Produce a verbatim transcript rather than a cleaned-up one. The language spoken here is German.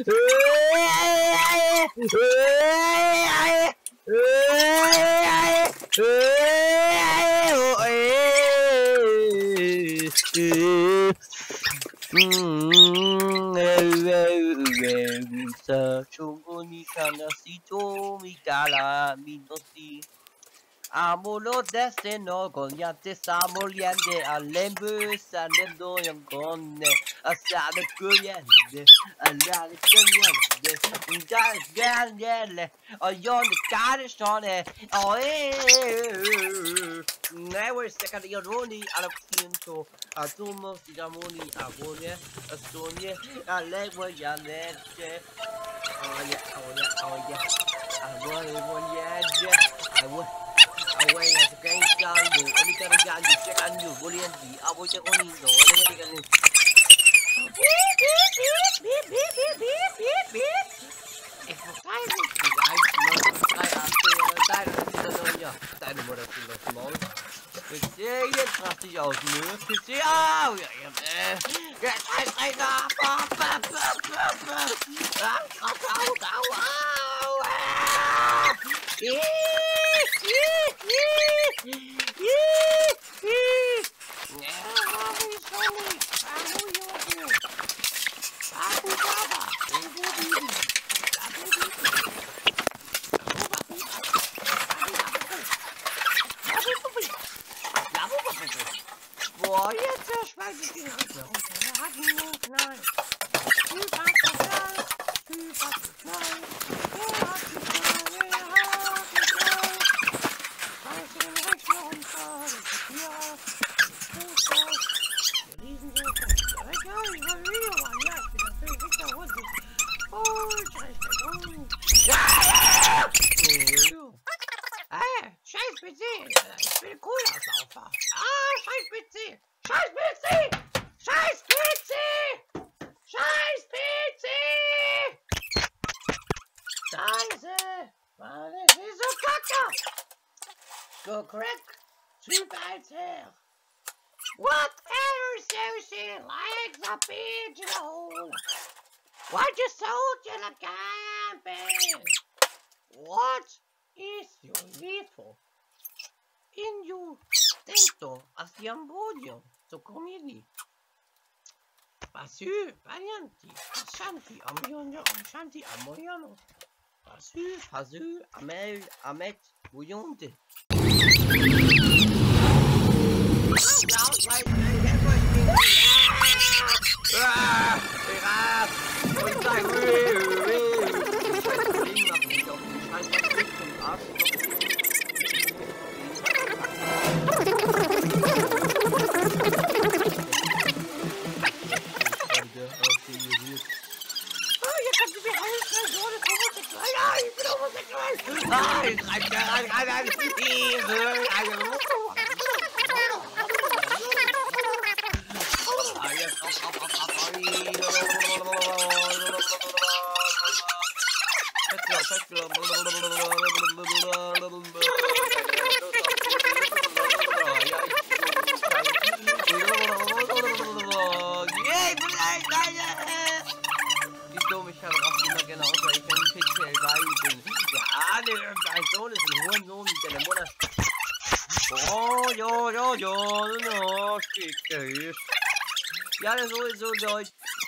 Amolo destino cognate samoliente all'embus andando in conne a sale cogliente all'ale cogliente un dare sgaglielle a io di care stone oh eh never second io roni alla quinto a tumo si damoni a voglia a sogne a lei vogliante oh yeah oh yeah oh yeah I want it one yeah I want away as a game down you only got a gun you check on you brilliantly I will check on you only got a beep beep beep beep beep beep beep beep if the time is I know I asked you on the side of the ja deine Mutter ist noch small ich sehe jetzt raste ich aus nö ich sehe au ja jetzt halt rein da au au au Boah, jetzt schmeiß ich die Hütte unter der Hacken. Scheiß P C! Ich bin Cola-Saufer! Ah, scheiß P C! Scheiß P C! Scheiß P C! Scheiß P C! Scheiße! Mann, ich bin so kacke! Go crack! Typ eins her! Whatever social likes a bitch in a hole! What you sold you the camping? What is your lethal? In you tento asiambodio to comidi. Pasu, varianti, Ashanti, Amionio, Ashanti, Amoyano. Pasu, Pasu, Amel, Amet, Bouillonte. Ja, das ist sowieso Deutsch.